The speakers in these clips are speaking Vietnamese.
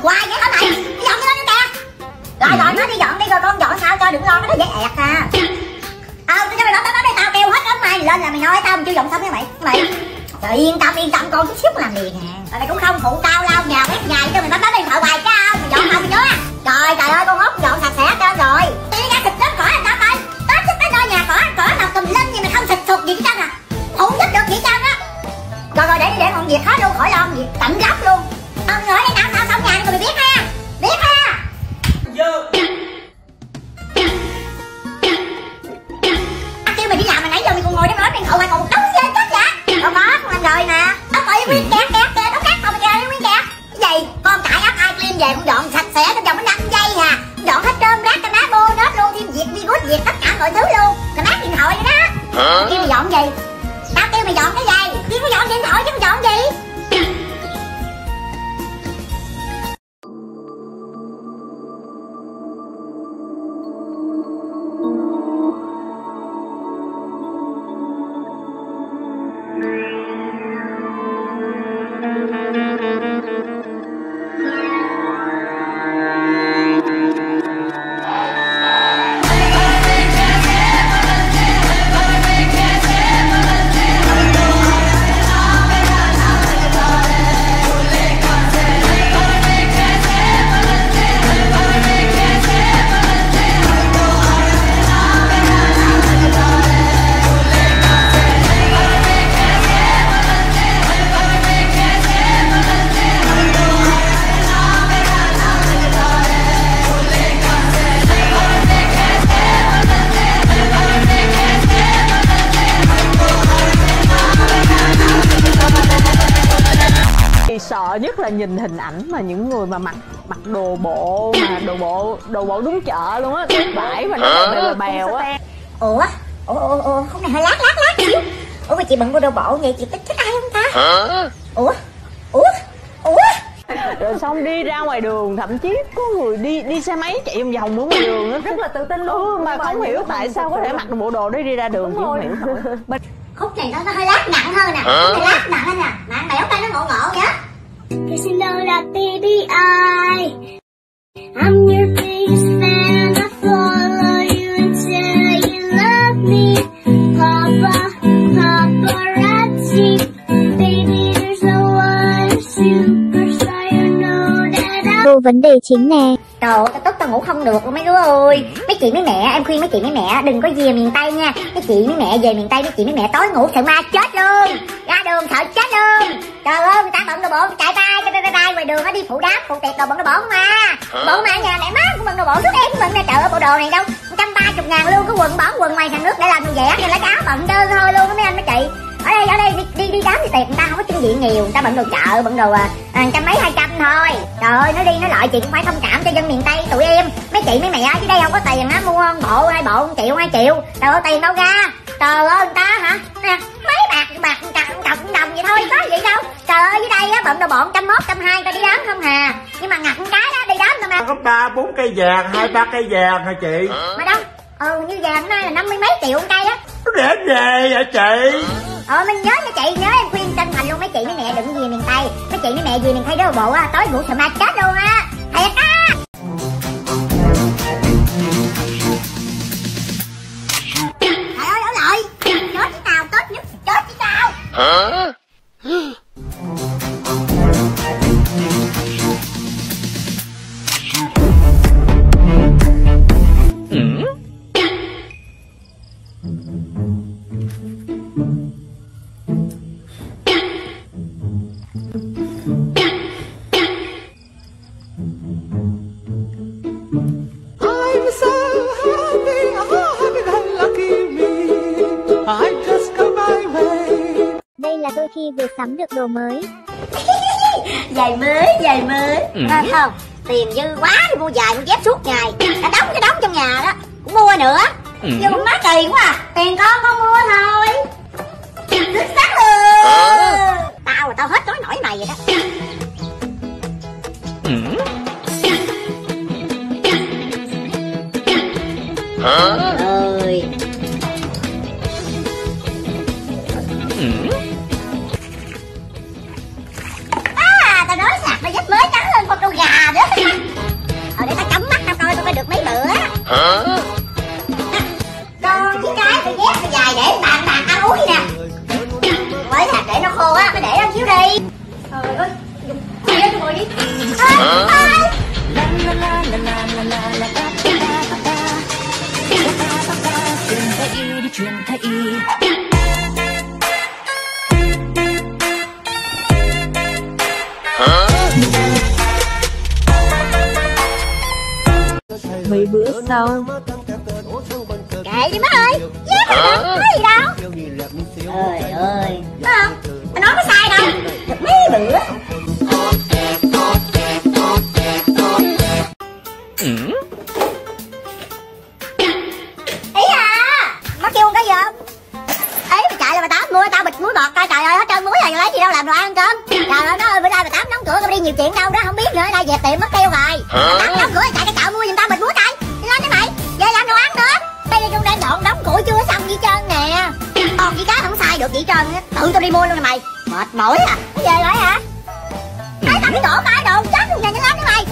hoài vậy hả mày? Đi dọn đi lên nè. Rồi nó đi dọn đi rồi con dọn sao cho đừng lo, nó dễ ẹt à. Tao cho mày nói đây tao kêu hết đó mày, lên là mày nói tao chưa dọn xong với mày. Trời yên tâm con chút xíu làm liền à. Rồi mày cũng không phụ tao lau nhà quét nhà cho mày bấm đi thợ hoài cái không, mày dọn không nhớ à. Trời ơi con ốc dọn sạch sẽ trơn rồi. Đi ra xịt đất cỏ làm sao coi. Tết chút tới nơi nhà cỏ nào tùm lum gì mày không xịt sụt gì hết trơn à. Không giúp được gì hết trơn á. Rồi để con việc hết luôn, khỏi lo việc tận gốc luôn. Ông nói đi nào xong nhà rồi mày biết ha. Biết ha. Kêu mày đi làm mà nãy giờ mày còn ngồi đó nói điện thoại còn một đống dê chết vậy. Con làm rồi nè. Nó bị nguyên kẹt nó cắt không kìa nguyên kẹt. Cái gì? Con cãi ấp ai clean về con dọn sạch sẽ trong vòng nó 5 giây à. Dọn hết trơn rác cái đá bô nết luôn, thêm việc đi gút việc tất cả mọi thứ luôn. Rồi mát điện thoại nữa đó. Kêu mày dọn gì? Tao kêu mày dọn cái gì? Kêu có dọn điện thoại chứ mày dọn gì? Sợ nhất là nhìn hình ảnh mà những người mà mặc đồ bộ mà đồ bộ đúng chợ luôn á, cái bãi mà nó bèo á. Ủa không này hơi lát xíu. Ủa mà chị bận đồ bộ vậy chị thích ai không ta? Ủa rồi xong đi ra ngoài đường, thậm chí có người đi xe máy chạy vòng vòng ở ngoài đường đó, rất là tự tin luôn. Mà không hiểu tại sao có thể mặc bộ đồ đó đi ra đường, chị không hiểu nổi. Khúc này nó hơi lát nặng hơn nè. Khúc này lát nặng hơn nè. Mà anh bẻo tay nó ngộ vậy. Cause you know that baby I'm your biggest fan. I follow you until you love me. Paparazzi, baby there's no one superstar, you know that Vô vấn đề chính nè. Trời ơi, tao ngủ không được luôn mấy đứa ơi. Mấy chị mấy mẹ, em khuyên mấy chị mấy mẹ đừng có về miền Tây nha. Mấy chị mấy mẹ về miền Tây, mấy chị mấy mẹ tối ngủ sợ ma chết luôn. Ra đường sợ chết luôn. Trời ơi, người ta bận đồ bộ chạy bay ngoài đường nó đi phụ đám, phụ tiệc đồ bận đồ bộ không à. Bộ mà nhà mẹ má cũng bận đồ bộ, suốt em cũng bận ra. Trời ơi, bộ đồ này đâu 130.000 luôn, cái quần bỏng quần ngoài thành nước để làm vẽ cho lá cáo bận trơn thôi luôn đó mấy anh mấy chị. Ở đây đi đám đi tiệc người ta không có kinh nghiệm nhiều, người ta bận đồ chợ, bận đồ trăm mấy 200 thôi. Trời ơi, nói đi nói lại chị cũng phải thông cảm cho dân miền Tây tụi em. Mấy chị mấy mẹ ở đây không có tiền á, mua bộ 2 bộ 1 triệu 2 triệu. Trời ơi, tiền đâu ra. Trời ơi, người ta hả mấy bạc đồng vậy thôi, có gì đâu. Trời ơi, dưới đây á bận đồ bộ 101 120 ta đi đám không hà. Nhưng mà ngặt cái đó đi đám tao mà có 3-4 cây vàng, 2-3 cây vàng hả chị? Mà đâu như vàng nay là 50 mấy triệu một cây á. Nó rẻ về hả chị? Mình nhớ nha chị, nhớ em khuyên chân thành luôn mấy chị mấy mẹ đừng về miền Tây. Mấy chị mấy mẹ về miền Tây đó bộ á, tối ngủ sợ ma chết luôn á. Thiệt á. Trời ơi ảo lợi, chết chứ tao, Tết nhất chết chứ tao. Hả? Đây là tôi khi vừa sắm được đồ mới. Giày mới không, tiền dư quá đi mua giày mua dép suốt ngày. Đã đóng cái đóng trong nhà đó cũng mua nữa. Nhưng má kỳ quá à. Tiền con mua thôi. Xuất sắc luôn. Tao hết nói nổi mày vậy đó. Ơi. Tao nói sạc nó dép mới trắng lên con trâu gà đó. Con cái phải ghép phải dài để bạn ăn uống đi nè. Mới là để nó khô á, phải để nó xíu đi. Trời ơi, đi lên ngồi đi. Mấy bữa sau. Kệ đi má ơi, ghép rồi có gì đâu. Trời ơi, phải không? Tao nói có sai đâu. Được mấy bữa. Ý à, má kêu cái gì không? Ý mày chạy là bà Tám mua tao bịch muối bọt coi, trời ơi hết trơn muối rồi lấy gì đâu làm đồ ăn cơm. Trời ơi nó ơi, bữa nay bà Tám đóng cửa, tao đi nhiều chuyện đâu đó không biết nữa, nay về tiệm mất tiêu rồi. Bà Tám đóng cửa chạy cái chợ mua giùm tao bịch muối coi. Đi lên đi mày, về làm đồ ăn nữa. Đây là trong đang dọn đóng củi chưa xong gì trơn nè. Còn gì cá không sai được gì trơn, tự tao đi mua luôn nè mày. Mệt mỏi à, nó về lại hả? Thấy tao cái đổ cái đồ chết luôn nè, nhanh lên đi mày.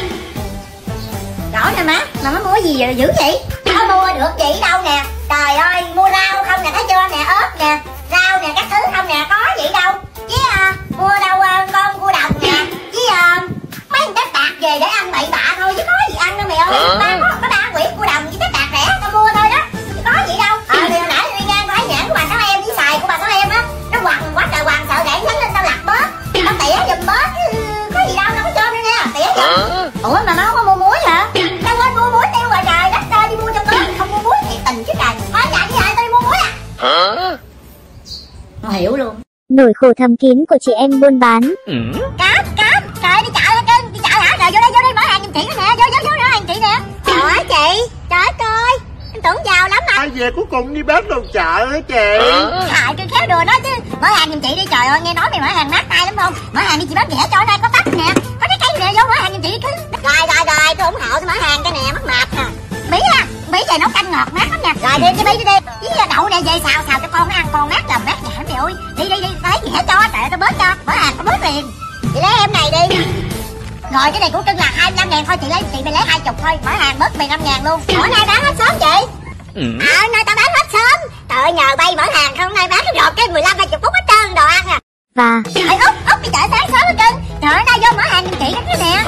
Rõ nè má, mà má mua gì dữ vậy? Có mua được gì đâu nè. Trời ơi, mua rau không nè, thấy chưa nè, ớt nè, rau nè, các thứ không nè, có gì đâu. Chứ mua đâu con cua đồng nè, chứ mấy con tép tạc về để ăn bậy bạ thôi, chứ có gì ăn đâu mày ơi. Ba có 3 quyển cua đồng với tép tạc rẻ, tao mua thôi đó, chứ có gì đâu. Thì hồi nãy đi ngang thấy nhãn của bà Sáu Em với xài của bà Sáu Em á, nó quằn quá trời quằn, sợ gãy nhánh lên tao lặt bớt, tao tỉa giùm bớt, có gì đâu, đâu có chôm nữa nha, tỉa giùm. Ủa mà nó không có mua muối hả? Tao quên mua muối tiêu rồi trời đất ơi, đi mua cho bớt, không mua muối thiệt tình chứ trời. Thôi dạ như vậy tao đi mua muối à. Không hiểu luôn. Nỗi khổ thầm kín của chị em buôn bán. Cám, trời đi chợ cưng, đi chợ hả? Rồi vô đây mở hàng giùm chị nè, vô nữa hàng chị nè. Trời chị, trời ơi, em tưởng giàu lắm mà. Ai về cuối cùng đi bán đồ chợ hả chị? Hại cưng khéo đùa nói chứ. Mở hàng giùm chị đi, trời ơi nghe nói mày mở hàng mát tay lắm không? Mở hàng đi chị bán rẻ cho đây có bắp nè, có trái cây nè, vô mở hàng giùm chị cứ. Rồi, tôi ủng hộ tôi mở hàng cái nè, mắc mệt nè. Bí về nấu canh ngọt mát lắm nha. Rồi đi cái bí đi. Với đậu nè về xào cho con nó ăn, con mát làm mát nhảm trời ơi. Đi lấy gì hết cho, trời ơi tao bớt cho. Mở hàng tao bớt liền. Chị lấy em này đi. Rồi cái này của Trân là 25.000 thôi, chị lấy 20 thôi. Mở hàng bớt 15.000 luôn. Bữa nay bán hết sớm chị. Nay tao bán hết sớm. Trời ơi nhờ bay mở hàng không nay bán cái rột cái 15-20 phút hết trơn đồ ăn à. Và Út đi chợ sáng sớm hết trơn. Trời ơi nay vô mở hàng giùm chị cái nè.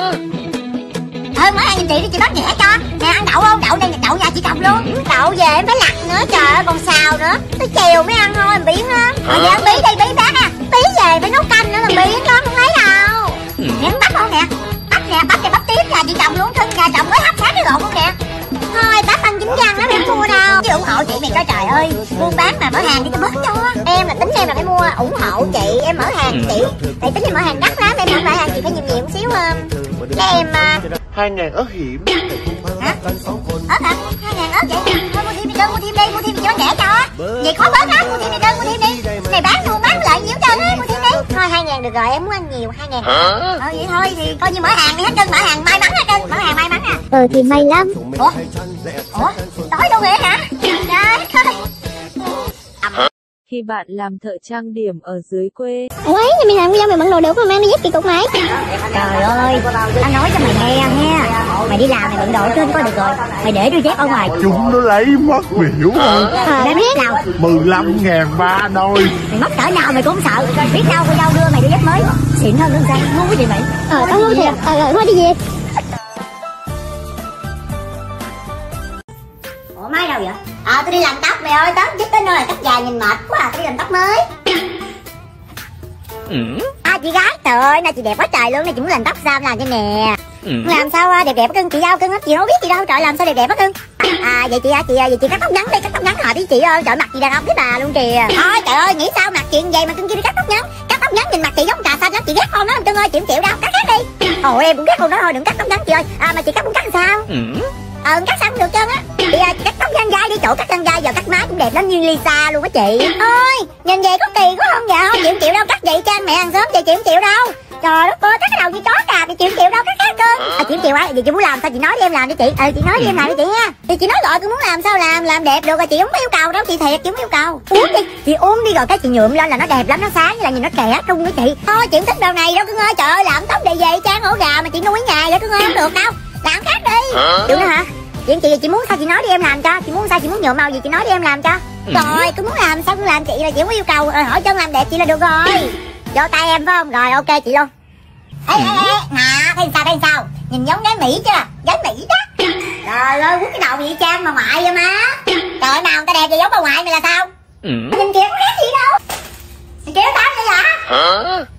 Mở hàng giùm chị đi chị bán rẻ cho. Nè ăn đậu không? Đậu đây đậu nhà chị trồng luôn. Đậu về em phải lặt nữa, trời ơi còn xào nữa. Cái chèo mới ăn thôi làm biến á. Rồi giờ bí đây bí bán à. Bí về phải nấu canh nữa làm biến đó không lấy đâu. Nè bắp không nè. Bắp tím nhà chị trồng luôn, thân nhà trồng mới hấp sáng cái gọn luôn nè. Thôi bắp ăn chín răng lắm em không mua đâu. Chứ ủng hộ chị mày coi trời ơi. Buôn bán mà mở hàng đi cho bớt cho. Em là tính em là phải mua ủng hộ chị, em mở hàng chị. Tại tính em mở hàng đắt lắm, em mở hàng chị phải nhiều một xíu cho em 2.000 ớt hiểm. hả? Ớt hả? 2.000 ớt vậy? Thôi mua thêm đi, mua thêm chị bán rẻ cho. Vậy khó bớt lắm, mua thêm đi. Này bán luôn bán lại nhiều trơn á, mua thêm đi. Thôi 2.000 được rồi, em muốn ăn nhiều 2.000. Vậy thôi thì coi như mở hàng đi hết trơn, mở hàng may mắn ha trơn, mở hàng may mắn à. thì may lắm. Ủa tối đâu vậy hả? Trời ơi. Khi bạn làm thợ trang điểm ở dưới quê. Ủa ấy, mày làm video mày bận đồ được mà mày dép kỳ cục mày. Trời ơi, tao nói cho mày nghe nha. Mày đi làm mày bận đồ trên coi được rồi. Mày để đôi dép ở ngoài. Chúng nó lấy mất mày hiểu không? Mày biết nào? 15.000 ba đôi. Mày mất cỡ nào mày cũng không sợ. Biết đâu cô dâu đưa mày đôi dép mới xịn hơn nữa sao? Ngu cái gì mày? Tao ngu thiệt. Thôi đi về. Ủa máy đâu vậy? Tôi đi làm tóc mày ơi, tóc dứt tới nơi tóc dài nhìn mệt quá à, tôi đi làm tóc mới. Chị gái, trời ơi, nay chị đẹp quá trời luôn, nay chị muốn làm tóc sao làm cho nè. Làm sao đẹp cưng, chị dâu cưng hết, chị đâu biết gì đâu, trời làm sao đẹp cưng. Vậy chị cắt tóc ngắn đi, cắt tóc ngắn hợp với chị ơi, trời mặt chị đàn ông với bà luôn kìa. Thôi trời ơi, nghĩ sao mặt chuyện vậy mà cưng kia đi cắt tóc ngắn nhìn mặt chị giống trà xanh lắm, chị ghét con đó cưng ơi, chị không chịu đâu, cắt khác đi. Ôi em cũng ghét con đó thôi, đừng cắt tóc ngắn chị ơi. Mà chị cắt muốn cắt làm sao? Cắt sao cũng được trơn á. Chị cắt tóc nhăn gai đi, chỗ cắt nhăn gai giờ cắt má cũng đẹp lắm như Lisa luôn á chị. Ôi nhìn về có kỳ quá không? Dạ không chịu đâu, cắt vậy cho mẹ hàng xóm chị không chịu đâu. Trời đất ơi, cắt cái đầu như chó cà thì chịu đâu, cắt khác cơ. Chị chịu á, vậy chị muốn làm sao chị nói đi em làm đi chị. Chị nói đi em làm đi chị nha. Thì chị nói gọi tôi muốn làm sao làm đẹp được rồi, chị không có yêu cầu đâu, chị thiệt chị không yêu cầu. Uống đi, chị uống đi rồi cái chị nhuộm lên là nó đẹp lắm, nó sáng như là nhìn nó trẻ trung đó chị. Thôi chị không thích đầu này đâu cưng ơi, trời ơi làm tóc để về trang ổ gà mà chị nuôi nhà vậy cưng ơi không được đâu. Làm khác đi. Chịu nữa hả? Vậy chị muốn sao chị nói đi em làm cho. Chị muốn sao, chị muốn nhuộm màu gì chị nói đi em làm cho. Rồi cứ muốn làm sao cứ làm, chị là chị không có yêu cầu, hỏi chân làm đẹp chị là được rồi. Vô tay em phải không? Rồi ok chị luôn. Ê nè, thấy sao nhìn giống gái Mỹ chưa? Gái Mỹ đó. Trời ơi quýt cái đầu gì trang mà ngoại vậy má. Trời nào người ta đẹp vậy giống bà ngoại mày là sao? Nhìn kia có khác gì đâu. Nhìn kia nó tao vậy hả?